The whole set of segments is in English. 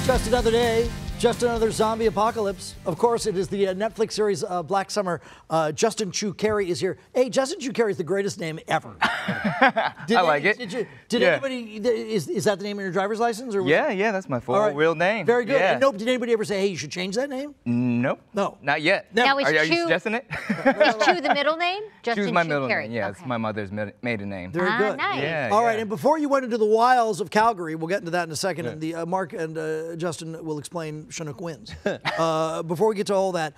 Just another day, just another zombie apocalypse. Of course, it is the Netflix series Black Summer. Justin Chu Cary is here. Hey, Justin Chu Cary is the greatest name ever. I like it. Did anybody, is that the name of your driver's license? Or Yeah, that's my full real name. Very good. Yeah. And no, did anybody ever say, hey, you should change that name? Nope. No. Not yet. Now, Are you suggesting it? Is Chu the middle name? Chu's my middle Cary. name. Yeah, Okay. it's my mother's maiden name. Very good. Nice. Yeah, All right, yeah. and before you went into the wilds of Calgary, we'll get into that in a second, and the Mark and Justin will explain Chinook wins. Before we get to all that,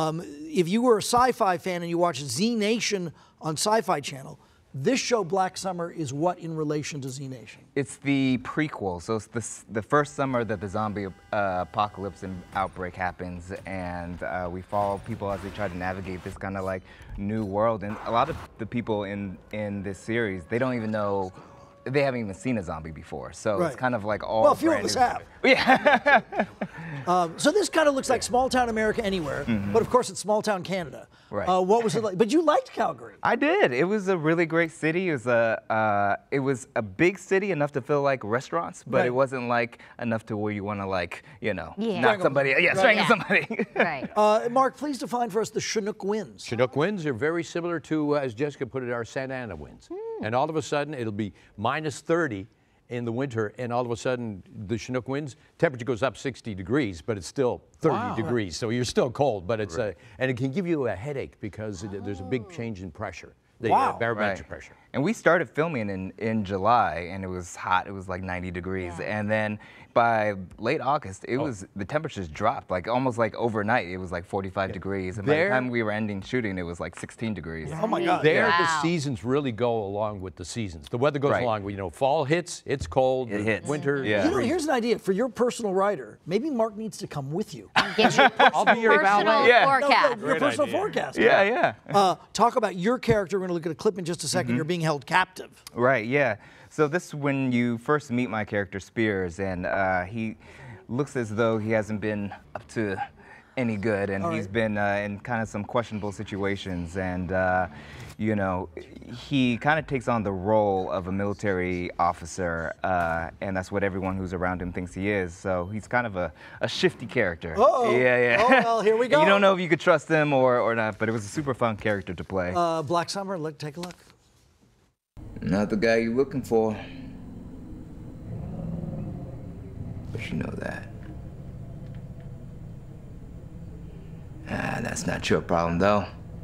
if you were a sci-fi fan and you watch Z Nation on Sci-Fi Channel, this show, Black Summer, is what in relation to Z Nation? It's the prequel. So it's the first summer that the zombie apocalypse and outbreak happens, and we follow people as they try to navigate this kind of like new world. And a lot of the people in this series, they don't even know. They haven't even seen a zombie before, so it's kind of like all. Well, a few of us have. Yeah. So this kind of looks like small town America anywhere, but of course it's small town Canada. Right. What was it like? But you liked Calgary. I did. It was a really great city. It was a big city enough to feel like restaurants, but it wasn't like enough to where you want to like, you know, knock somebody, strangle somebody. Right. Mark, please define for us the Chinook winds. Chinook winds are very similar to, as Jessica put it, our Santa Ana winds. And all of a sudden, it'll be minus 30 in the winter, and all of a sudden, the Chinook winds, temperature goes up 60 degrees, but it's still 30 degrees, so you're still cold, but it's and it can give you a headache because there's a big change in pressure, the barometric pressure. And we started filming in July, and it was hot. It was like 90 degrees, and then by late August, it was the temperatures dropped like almost like overnight. It was like 45 degrees, and by the time we were ending shooting, it was like 16 degrees. Oh my God! The seasons really go along with the seasons. The weather goes along with, you know, fall hits, it's cold. It hits. Winter. You know, here's an idea for your personal writer. Maybe Mark needs to come with you. Get your I'll be your personal valet. forecast. Your personal forecast. Yeah. Talk about your character. We're going to look at a clip in just a second. You're being held captive. Right, yeah. So this is when you first meet my character, Spears, and he looks as though he hasn't been up to any good, and he's been in kind of some questionable situations, and you know, he kind of takes on the role of a military officer, and that's what everyone who's around him thinks he is. So he's kind of a shifty character. Uh-oh. Yeah. Oh, well, here we go. You don't know if you could trust him or not, but it was a super fun character to play. Black Summer, take a look. Not the guy you're looking for. But you know that. That's not your problem, though.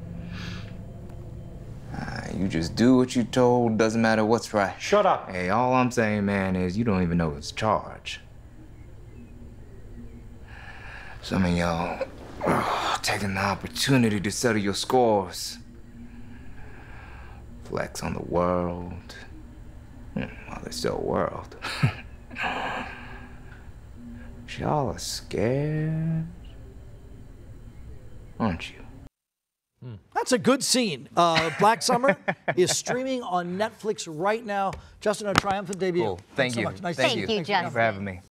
You just do what you're told, doesn't matter what's right. Shut up. Hey, all I'm saying, man, is you don't even know what's charged. Some of y'all taking the opportunity to settle your scores. Flex on the world. Well, there's still a world. Y'all are scared, aren't you? That's a good scene. Black Summer is streaming on Netflix right now. Justin, a triumphant debut. Cool. Thank you. So much. Nice Thank you, to see you. Justin. Thanks for having me.